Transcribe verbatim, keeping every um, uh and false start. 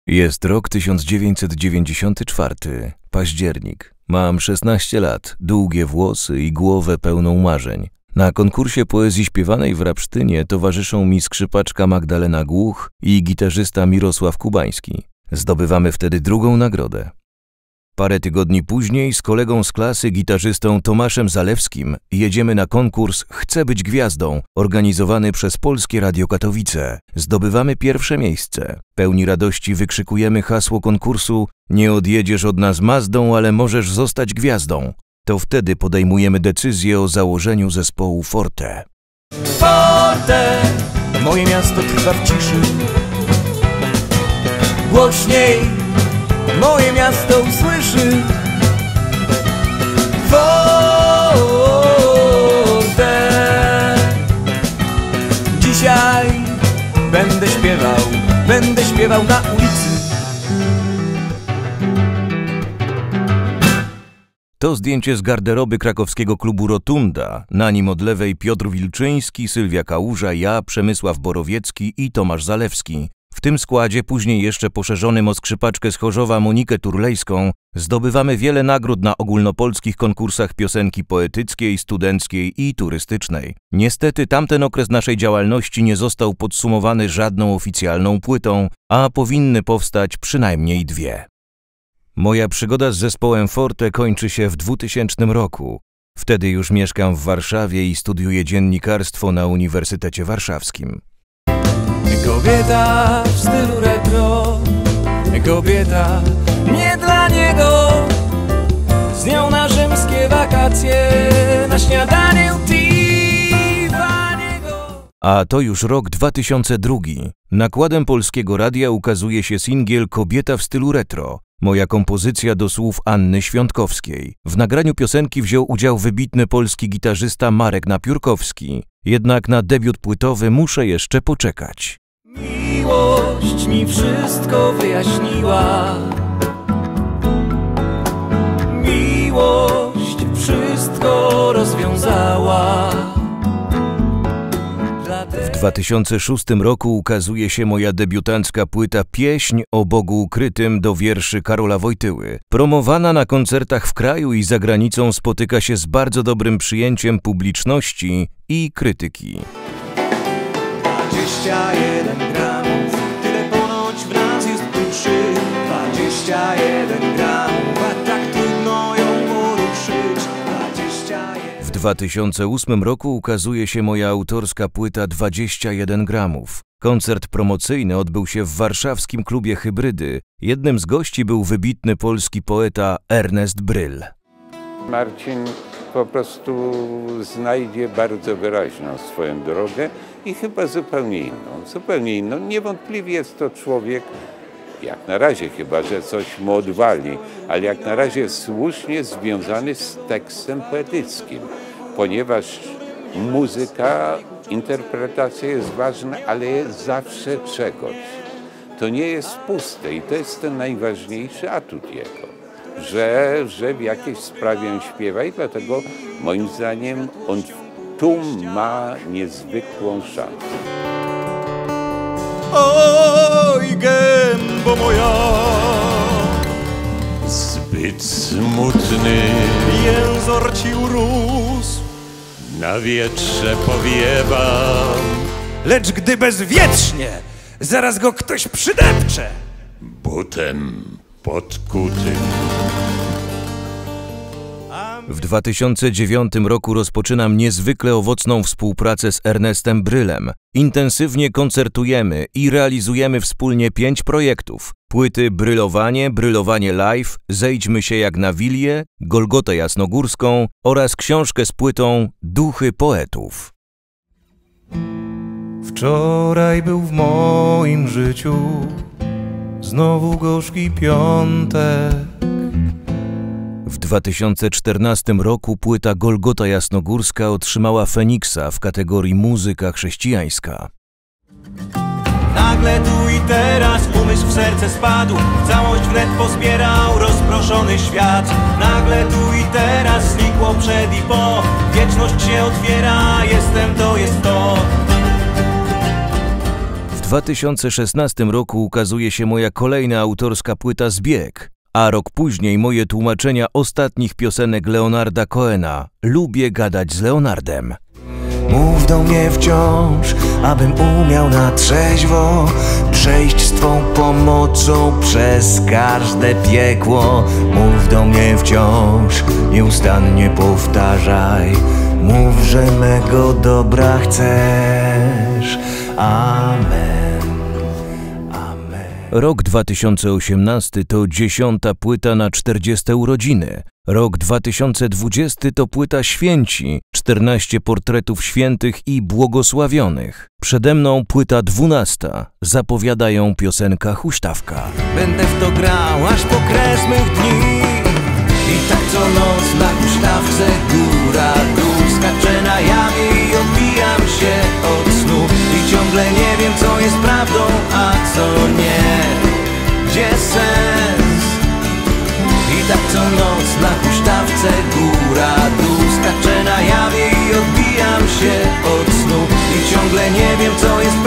Jest rok tysiąc dziewięćset dziewięćdziesiąty czwarty, październik. Mam szesnaście lat, długie włosy i głowę pełną marzeń. Na konkursie poezji śpiewanej w Rabsztynie towarzyszą mi skrzypaczka Magdalena Głuch i gitarzysta Mirosław Kubański. Zdobywamy wtedy drugą nagrodę. Parę tygodni później z kolegą z klasy, gitarzystą Tomaszem Zalewskim, jedziemy na konkurs Chcę być gwiazdą, organizowany przez Polskie Radio Katowice. Zdobywamy pierwsze miejsce. Pełni radości wykrzykujemy hasło konkursu: nie odjedziesz od nas Mazdą, ale możesz zostać gwiazdą. To wtedy podejmujemy decyzję o założeniu zespołu Forte. Forte, moje miasto trwa w ciszy. Głośniej moje miasto usłyszy. Forte, dzisiaj będę śpiewał, będę śpiewał na ulicy. To zdjęcie z garderoby krakowskiego klubu Rotunda. Na nim od lewej Piotr Wilczyński, Sylwia Kałuża, ja, Przemysław Borowiecki i Tomasz Zalewski. W tym składzie, później jeszcze poszerzonym o skrzypaczkę z Chorzowa Monikę Turlejską, zdobywamy wiele nagród na ogólnopolskich konkursach piosenki poetyckiej, studenckiej i turystycznej. Niestety tamten okres naszej działalności nie został podsumowany żadną oficjalną płytą, a powinny powstać przynajmniej dwie. Moja przygoda z zespołem Forte kończy się w dwutysięcznym roku. Wtedy już mieszkam w Warszawie i studiuję dziennikarstwo na Uniwersytecie Warszawskim. Kobieta w stylu retro, kobieta nie dla niego. Z nią na rzymskie wakacje, na śniadanie u Tiffany'ego. A to już rok dwa tysiące drugi. Nakładem Polskiego Radia ukazuje się singiel Kobieta w stylu retro. Moja kompozycja do słów Anny Świątkowskiej. W nagraniu piosenki wziął udział wybitny polski gitarzysta Marek Napiórkowski. Jednak na debiut płytowy muszę jeszcze poczekać. Miłość mi wszystko wyjaśniła. Miłość wszystko rozwiązała. W dwa tysiące szóstym roku ukazuje się moja debiutancka płyta Pieśń o Bogu ukrytym do wierszy Karola Wojtyły. Promowana na koncertach w kraju i za granicą, spotyka się z bardzo dobrym przyjęciem publiczności i krytyki. dwadzieścia jeden gramów, tyle ponoć w nas jest duszy. dwadzieścia jeden gramów, a tak trudno ją poruszyć. dwadzieścia jeden. W dwa tysiące ósmym roku ukazuje się moja autorska płyta dwadzieścia jeden gramów. Koncert promocyjny odbył się w warszawskim klubie Hybrydy. Jednym z gości był wybitny polski poeta Ernest Bryl. Marcin po prostu znajdzie bardzo wyraźną swoją drogę i chyba zupełnie inną. Zupełnie inną. Niewątpliwie jest to człowiek, jak na razie, chyba że coś mu odwali, ale jak na razie słusznie związany z tekstem poetyckim, ponieważ muzyka, interpretacja jest ważna, ale jest zawsze czegoś. To nie jest puste i to jest ten najważniejszy atut jego. Że, że w jakiejś sprawie on śpiewa i dlatego moim zdaniem on tu ma niezwykłą szansę. Oj, gębo moja, zbyt smutny jęzor ci urósł, na wietrze powiewa. lecz gdy bezwietrznie, zaraz go ktoś przydepcze. Butem podkutym. W dwa tysiące dziewiątym roku rozpoczynam niezwykle owocną współpracę z Ernestem Brylem. Intensywnie koncertujemy i realizujemy wspólnie pięć projektów. Płyty Brylowanie, Brylowanie Live, Zejdźmy się jak na Wilię, Golgotę Jasnogórską oraz książkę z płytą Duchy poetów. Wczoraj był w moim życiu znowu gorzki piątek. W dwa tysiące czternastym roku płyta Golgota Jasnogórska otrzymała Feniksa w kategorii muzyka chrześcijańska. Nagle tu i teraz umysł w serce spadł, całość wnet pozbierał rozproszony świat. Nagle tu i teraz znikło przed i po, wieczność się otwiera, jestem to jest to. W dwa tysiące szesnastym roku ukazuje się moja kolejna autorska płyta Zbieg, a rok później moje tłumaczenia ostatnich piosenek Leonarda Cohena Lubię gadać z Leonardem. Mów do mnie wciąż, abym umiał na trzeźwo przejść z Twą pomocą przez każde piekło. Mów do mnie wciąż, nieustannie powtarzaj. Mów, że mego dobra chcesz. Amen. Amen. Rok dwa tysiące osiemnasty to dziesiąta płyta na czterdzieste urodziny. Rok dwa tysiące dwudziesty to płyta Święci, czternaście portretów świętych i błogosławionych. Przede mną płyta dwunasta, zapowiada ją piosenka Huśtawka. Będę w to grał aż po kres mych dni. I tak co noc na huśtawce góra dół. Skaczę na jawie i odbijam się od snu. I ciągle nie wiem co jest prawdą, a co nie. Gdzie sens? I tak co noc na huśtawce góra dół. Skaczę na jawie i odbijam się od snu. I ciągle nie wiem co jest